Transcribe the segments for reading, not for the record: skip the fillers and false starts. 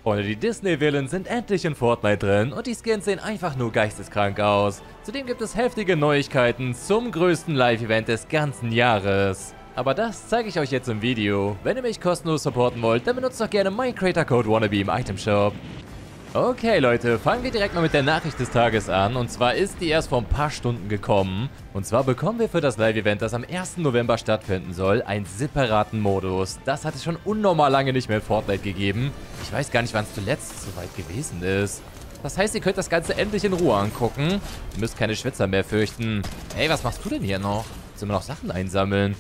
Freunde, die Disney-Villains sind endlich in Fortnite drin und die Skins sehen einfach nur geisteskrank aus. Zudem gibt es heftige Neuigkeiten zum größten Live-Event des ganzen Jahres. Aber das zeige ich euch jetzt im Video. Wenn ihr mich kostenlos supporten wollt, dann benutzt doch gerne meinen Creator-Code Wannabe im Itemshop. Okay Leute, fangen wir direkt mal mit der Nachricht des Tages an. Und zwar ist die erst vor ein paar Stunden gekommen. Und zwar bekommen wir für das Live-Event, das am 1. November stattfinden soll, einen separaten Modus. Das hat es schon unnormal lange nicht mehr in Fortnite gegeben. Ich weiß gar nicht, wann es zuletzt so weit gewesen ist. Das heißt, ihr könnt das Ganze endlich in Ruhe angucken. Ihr müsst keine Schwitzer mehr fürchten. Ey, was machst du denn hier noch? Willst du immer noch Sachen einsammeln?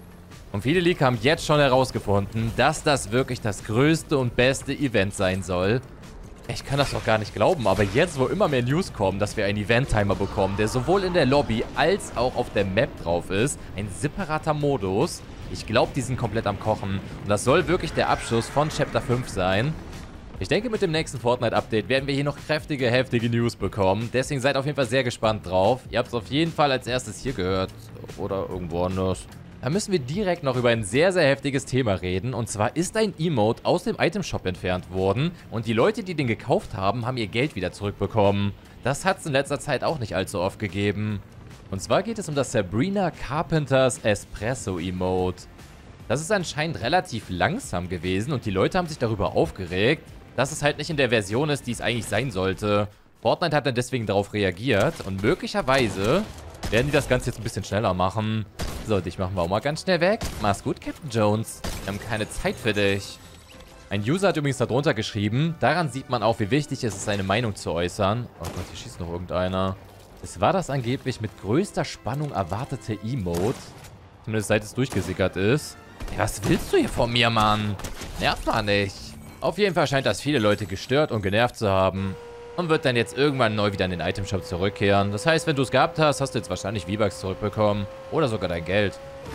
Und viele Leaker haben jetzt schon herausgefunden, dass das wirklich das größte und beste Event sein soll. Ich kann das doch gar nicht glauben, aber jetzt, wo immer mehr News kommen, dass wir einen Event-Timer bekommen, der sowohl in der Lobby als auch auf der Map drauf ist, ein separater Modus. Ich glaube, die sind komplett am Kochen. Und das soll wirklich der Abschluss von Chapter 5 sein. Ich denke, mit dem nächsten Fortnite-Update werden wir hier noch kräftige, heftige News bekommen. Deswegen seid auf jeden Fall sehr gespannt drauf. Ihr habt es auf jeden Fall als erstes hier gehört. Oder irgendwo anders. Da müssen wir direkt noch über ein sehr, sehr heftiges Thema reden. Und zwar ist ein Emote aus dem Itemshop entfernt worden. Und die Leute, die den gekauft haben, haben ihr Geld wieder zurückbekommen. Das hat es in letzter Zeit auch nicht allzu oft gegeben. Und zwar geht es um das Sabrina Carpenters Espresso Emote. Das ist anscheinend relativ langsam gewesen und die Leute haben sich darüber aufgeregt, dass es halt nicht in der Version ist, die es eigentlich sein sollte. Fortnite hat dann deswegen darauf reagiert und möglicherweise werden die das Ganze jetzt ein bisschen schneller machen. So, dich machen wir auch mal ganz schnell weg. Mach's gut, Captain Jones. Wir haben keine Zeit für dich. Ein User hat übrigens darunter geschrieben, daran sieht man auch, wie wichtig es ist, seine Meinung zu äußern. Oh Gott, hier schießt noch irgendeiner. Es war das angeblich mit größter Spannung erwartete Emote. Zumindest seit es durchgesickert ist. Hey, was willst du hier von mir, Mann? Nervt mal nicht. Auf jeden Fall scheint das viele Leute gestört und genervt zu haben. Und wird dann jetzt irgendwann neu wieder in den Itemshop zurückkehren. Das heißt, wenn du es gehabt hast, hast du jetzt wahrscheinlich V-Bucks zurückbekommen. Oder sogar dein Geld.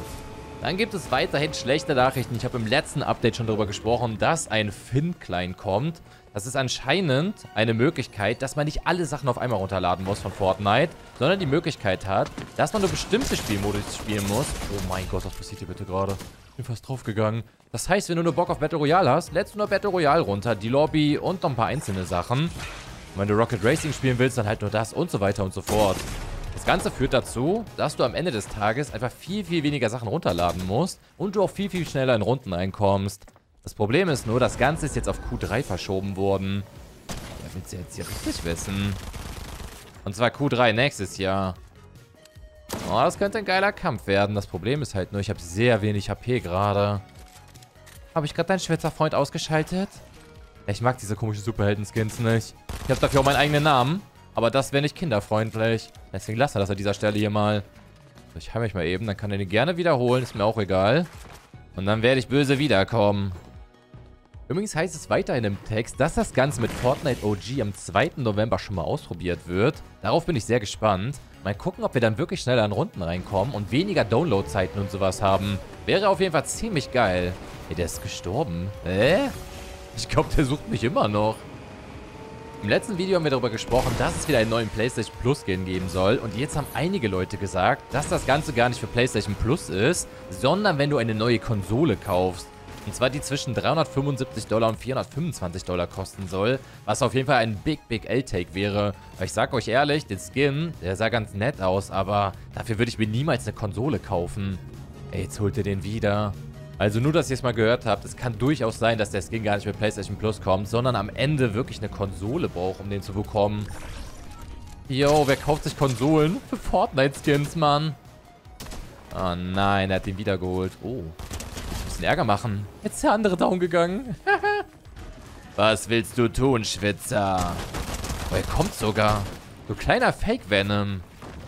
Dann gibt es weiterhin schlechte Nachrichten. Ich habe im letzten Update schon darüber gesprochen, dass ein Fin-Client kommt. Das ist anscheinend eine Möglichkeit, dass man nicht alle Sachen auf einmal runterladen muss von Fortnite, sondern die Möglichkeit hat, dass man nur bestimmte Spielmodus spielen muss. Oh mein Gott, was passiert hier bitte gerade? Ich bin fast draufgegangen. Das heißt, wenn du nur Bock auf Battle Royale hast, lädst du nur Battle Royale runter, die Lobby und noch ein paar einzelne Sachen. Und wenn du Rocket Racing spielen willst, dann halt nur das und so weiter und so fort. Das Ganze führt dazu, dass du am Ende des Tages einfach viel, viel weniger Sachen runterladen musst und du auch viel, viel schneller in Runden reinkommst. Das Problem ist nur, das Ganze ist jetzt auf Q3 verschoben worden. Ja, willst du jetzt hier richtig wissen? Und zwar Q3 nächstes Jahr. Oh, das könnte ein geiler Kampf werden. Das Problem ist halt nur, ich habe sehr wenig HP gerade. Habe ich gerade deinen Schwitzerfreund ausgeschaltet? Ich mag diese komischen Superhelden-Skins nicht. Ich habe dafür auch meinen eigenen Namen. Aber das wäre nicht kinderfreundlich. Deswegen lassen wir das an dieser Stelle hier mal. So, ich heile mich mal eben. Dann kann er den gerne wiederholen. Ist mir auch egal. Und dann werde ich böse wiederkommen. Übrigens heißt es weiterhin im Text, dass das Ganze mit Fortnite OG am 2. November schon mal ausprobiert wird. Darauf bin ich sehr gespannt. Mal gucken, ob wir dann wirklich schneller in Runden reinkommen und weniger Download-Zeiten und sowas haben. Wäre auf jeden Fall ziemlich geil. Ey, der ist gestorben. Ich glaube, der sucht mich immer noch. Im letzten Video haben wir darüber gesprochen, dass es wieder einen neuen PlayStation Plus Skin geben soll. Und jetzt haben einige Leute gesagt, dass das Ganze gar nicht für PlayStation Plus ist, sondern wenn du eine neue Konsole kaufst. Und zwar die zwischen $375 und $425 kosten soll. Was auf jeden Fall ein Big L-Take wäre. Weil ich sag euch ehrlich, den Skin, der sah ganz nett aus, aber dafür würde ich mir niemals eine Konsole kaufen. Ey, jetzt holt ihr den wieder. Also nur, dass ihr es mal gehört habt, es kann durchaus sein, dass der Skin gar nicht mit PlayStation Plus kommt, sondern am Ende wirklich eine Konsole braucht, um den zu bekommen. Yo, wer kauft sich Konsolen für Fortnite-Skins, Mann? Oh nein, er hat den wieder geholt. Oh, ein bisschen Ärger machen. Jetzt ist der andere down gegangen. Was willst du tun, Schwitzer? Oh, er kommt sogar. Du kleiner Fake-Venom.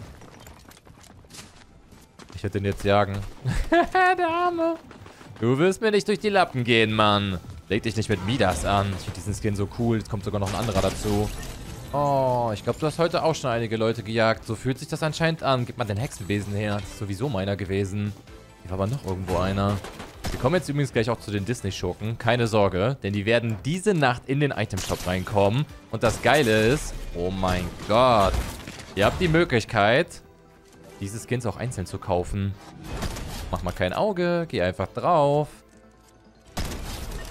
Ich werde den jetzt jagen. Der Arme. Du wirst mir nicht durch die Lappen gehen, Mann. Leg dich nicht mit Midas an. Ich finde diesen Skin so cool. Jetzt kommt sogar noch ein anderer dazu. Oh, ich glaube, du hast heute auch schon einige Leute gejagt. So fühlt sich das anscheinend an. Gib mal den Hexenbesen her. Das ist sowieso meiner gewesen. Hier war aber noch irgendwo einer. Wir kommen jetzt übrigens gleich auch zu den Disney-Schurken. Keine Sorge, denn die werden diese Nacht in den Itemshop reinkommen. Und das Geile ist, oh mein Gott, ihr habt die Möglichkeit, diese Skins auch einzeln zu kaufen. Mach mal kein Auge, geh einfach drauf.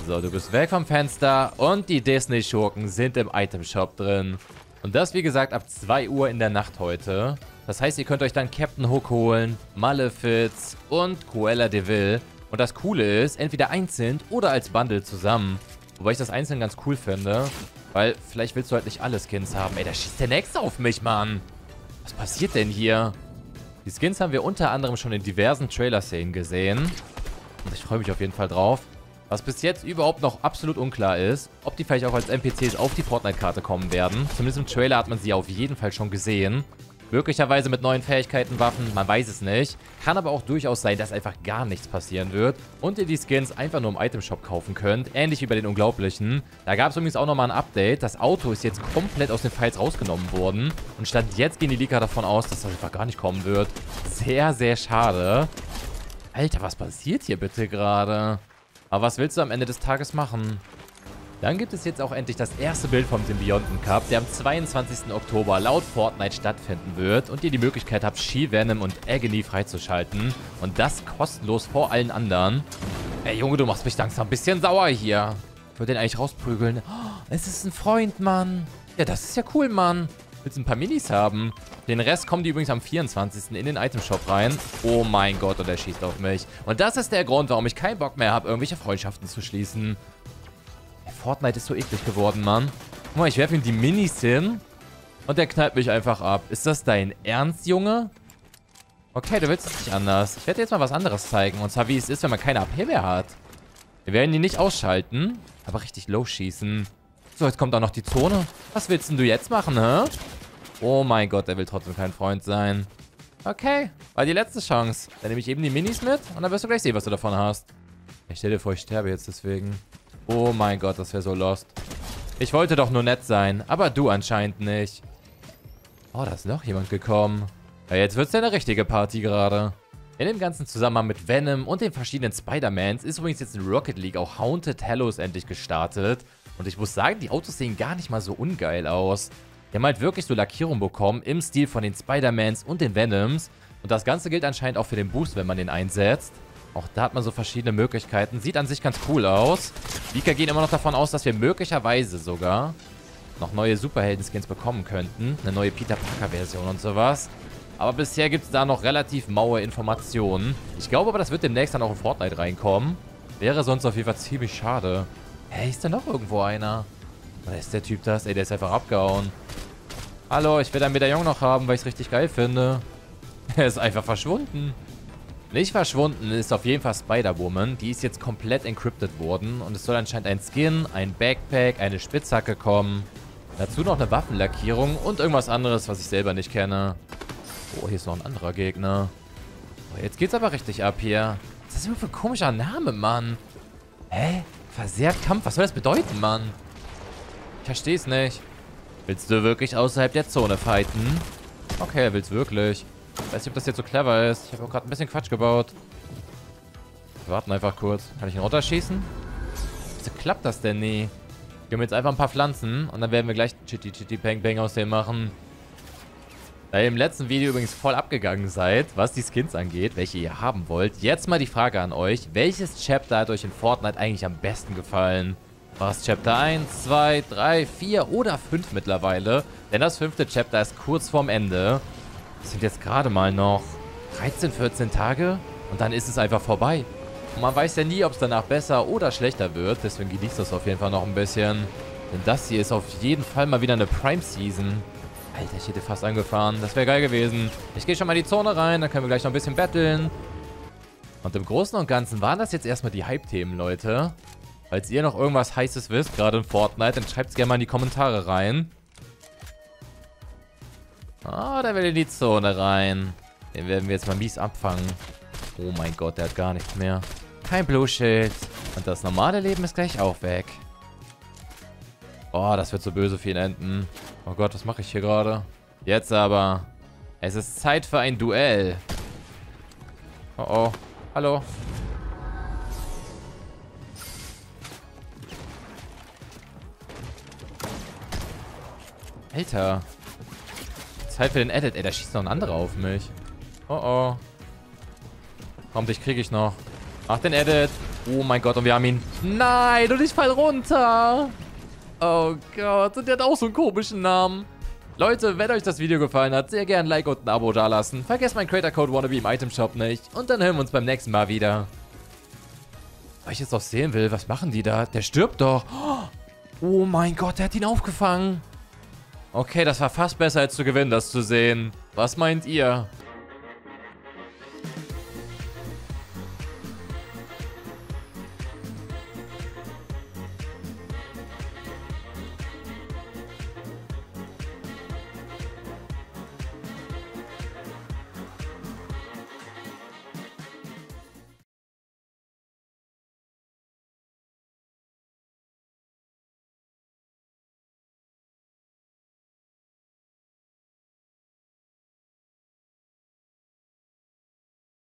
So, du bist weg vom Fenster und die Disney-Schurken sind im Item-Shop drin. Und das, wie gesagt, ab 2 Uhr in der Nacht heute. Das heißt, ihr könnt euch dann Captain Hook holen, Malefiz und Cruella de Vil. Und das Coole ist, entweder einzeln oder als Bundle zusammen. Wobei ich das einzeln ganz cool finde, weil vielleicht willst du halt nicht alle Skins haben. Ey, da schießt der Nächste auf mich, Mann. Was passiert denn hier? Die Skins haben wir unter anderem schon in diversen Trailer-Szenen gesehen. Und ich freue mich auf jeden Fall drauf. Was bis jetzt überhaupt noch absolut unklar ist, ob die vielleicht auch als NPCs auf die Fortnite-Karte kommen werden. Zumindest im Trailer hat man sie auf jeden Fall schon gesehen. Möglicherweise mit neuen Fähigkeiten, Waffen, man weiß es nicht. Kann aber auch durchaus sein, dass einfach gar nichts passieren wird und ihr die Skins einfach nur im Itemshop kaufen könnt. Ähnlich wie bei den Unglaublichen. Da gab es übrigens auch nochmal ein Update. Das Auto ist jetzt komplett aus den Files rausgenommen worden. Und Stand jetzt gehen die Leaker davon aus, dass das einfach gar nicht kommen wird. Sehr, sehr schade. Alter, was passiert hier bitte gerade? Aber was willst du am Ende des Tages machen? Dann gibt es jetzt auch endlich das erste Bild vom Symbionten Cup, der am 22. Oktober laut Fortnite stattfinden wird und ihr die Möglichkeit habt, She-Venom und Agony freizuschalten. Und das kostenlos vor allen anderen. Ey Junge, du machst mich langsam ein bisschen sauer hier. Ich würde den eigentlich rausprügeln. Oh, es ist ein Freund, Mann. Ja, das ist ja cool, Mann. Willst du ein paar Minis haben? Den Rest kommen die übrigens am 24. in den Itemshop rein. Oh mein Gott, und er schießt auf mich. Und das ist der Grund, warum ich keinen Bock mehr habe, irgendwelche Freundschaften zu schließen. Fortnite ist so eklig geworden, Mann. Guck mal, ich werfe ihm die Minis hin und der knallt mich einfach ab. Ist das dein Ernst, Junge? Okay, du willst es nicht anders. Ich werde dir jetzt mal was anderes zeigen. Und zwar, wie es ist, wenn man keine AP mehr hat. Wir werden die nicht ausschalten, aber richtig low schießen. So, jetzt kommt auch noch die Zone. Was willst denn du jetzt machen, hä? Oh mein Gott, der will trotzdem kein Freund sein. Okay, war die letzte Chance. Dann nehme ich eben die Minis mit und dann wirst du gleich sehen, was du davon hast. Ich stell dir vor, ich sterbe jetzt deswegen. Oh mein Gott, das wäre so lost. Ich wollte doch nur nett sein, aber du anscheinend nicht. Oh, da ist noch jemand gekommen. Ja, jetzt wird's ja eine richtige Party gerade. In dem ganzen Zusammenhang mit Venom und den verschiedenen Spider-Mans ist übrigens jetzt in Rocket League auch Haunted Hallows endlich gestartet. Und ich muss sagen, die Autos sehen gar nicht mal so ungeil aus. Die haben halt wirklich so Lackierung bekommen im Stil von den Spider-Mans und den Venoms. Und das Ganze gilt anscheinend auch für den Boost, wenn man den einsetzt. Auch da hat man so verschiedene Möglichkeiten. Sieht an sich ganz cool aus. Leaker gehen immer noch davon aus, dass wir möglicherweise sogar noch neue Superhelden-Skins bekommen könnten. Eine neue Peter Parker-Version und sowas. Aber bisher gibt es da noch relativ maue Informationen. Ich glaube aber, das wird demnächst dann auch in Fortnite reinkommen. Wäre sonst auf jeden Fall ziemlich schade. Hey, ist da noch irgendwo einer? Oder ist der Typ das? Ey, der ist einfach abgehauen. Hallo, ich will ein Medaillon noch haben, weil ich es richtig geil finde. Er ist einfach verschwunden. Nicht verschwunden ist auf jeden Fall Spider-Woman. Die ist jetzt komplett encrypted worden. Und es soll anscheinend ein Skin, ein Backpack, eine Spitzhacke kommen. Dazu noch eine Waffenlackierung und irgendwas anderes, was ich selber nicht kenne. Oh, hier ist noch ein anderer Gegner. Oh, jetzt geht's aber richtig ab hier. Was ist das immer für ein komischer Name, Mann? Hä? Versehrt Kampf? Was soll das bedeuten, Mann? Ich versteh's nicht. Willst du wirklich außerhalb der Zone fighten? Okay, er will's wirklich. Ich weiß nicht, ob das jetzt so clever ist. Ich habe auch gerade ein bisschen Quatsch gebaut. Wir warten einfach kurz. Kann ich ihn runterschießen? Wieso klappt das denn nie? Geben wir jetzt einfach ein paar Pflanzen und dann werden wir gleich Chitty Chitty Bang Bang aus dem machen. Da ihr im letzten Video übrigens voll abgegangen seid, was die Skins angeht, welche ihr haben wollt, jetzt mal die Frage an euch. Welches Chapter hat euch in Fortnite eigentlich am besten gefallen? War es Chapter 1, 2, 3, 4 oder 5 mittlerweile? Denn das 5. Chapter ist kurz vorm Ende. Das sind jetzt gerade mal noch 13, 14 Tage und dann ist es einfach vorbei. Und man weiß ja nie, ob es danach besser oder schlechter wird. Deswegen genießt das auf jeden Fall noch ein bisschen. Denn das hier ist auf jeden Fall mal wieder eine Prime-Season. Alter, ich hätte fast angefahren. Das wäre geil gewesen. Ich gehe schon mal in die Zone rein, dann können wir gleich noch ein bisschen battlen. Und im Großen und Ganzen waren das jetzt erstmal die Hype-Themen, Leute. Falls ihr noch irgendwas Heißes wisst, gerade in Fortnite, dann schreibt es gerne mal in die Kommentare rein. Ah, der will in die Zone rein. Den werden wir jetzt mal mies abfangen. Oh mein Gott, der hat gar nichts mehr. Kein Blue-Schild. Und das normale Leben ist gleich auch weg. Oh, das wird so böse für ihn enden. Oh Gott, was mache ich hier gerade? Jetzt aber. Es ist Zeit für ein Duell. Oh oh. Hallo. Alter. Zeit für den Edit. Ey, da schießt noch ein anderer auf mich. Oh oh. Komm, dich kriege ich noch. Mach den Edit. Oh mein Gott, und wir haben ihn. Nein, und ich fall runter. Oh Gott, und der hat auch so einen komischen Namen. Leute, wenn euch das Video gefallen hat, sehr gerne ein Like und ein Abo dalassen. Vergesst meinen Creator-Code Wannabe im Itemshop nicht. Und dann hören wir uns beim nächsten Mal wieder. Weil ich jetzt auch sehen will, was machen die da? Der stirbt doch. Oh mein Gott, der hat ihn aufgefangen. Okay, das war fast besser als zu gewinnen, das zu sehen. Was meint ihr?